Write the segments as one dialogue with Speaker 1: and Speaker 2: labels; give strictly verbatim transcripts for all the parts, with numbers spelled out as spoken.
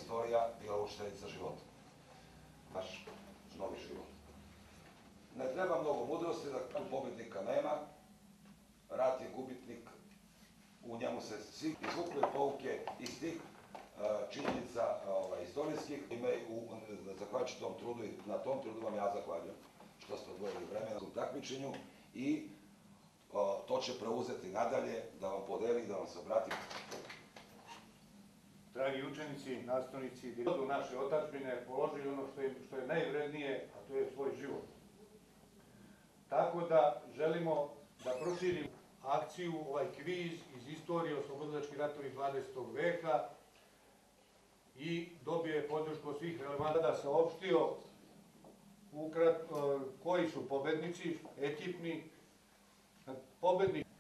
Speaker 1: istorija bila učiteljica života. Naš novi život. Ne treba mnogo mudrosti, da tu pobednika nema. Rat je gubitnik, u njemu se svi izvukli pouke iz tih činjenica istorijskih. Zahvaljujući tom trudu i na tom trudu vam ja zahvaljujem što ste odvojili vremena u takmičenju i to će preuzeti nadalje, da vam podeli, da vam se obrati.
Speaker 2: Dragi učenici, nastavnici, direktoru naše otadžbine položili ono što je najvrednije, a to je svoj život. Tako da želimo da proširimo akciju, ovaj kviz iz istorije oslobodilačkih ratovi dvadesetog veka i dobije podršku svih relevantnih. Da saopštio ukratko koji su pobednici, ekipni pobednici.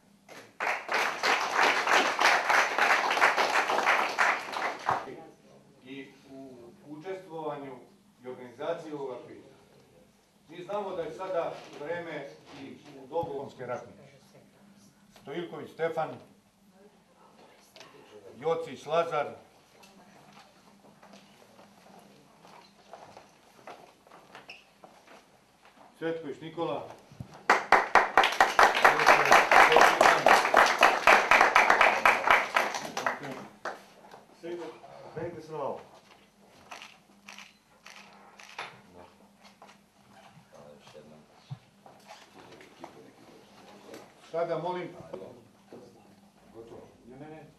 Speaker 2: I u učestvovanju i organizaciji ovoga kviza. Mi znamo da je sada vreme i u dogovorske ratnike. Stojilković Stefan, Jocić Lazar, Cvetković Nikola, Benke Sravo. Sada molim... Gotovo. Ne, ne, ne.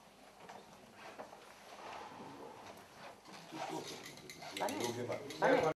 Speaker 3: Pa ne.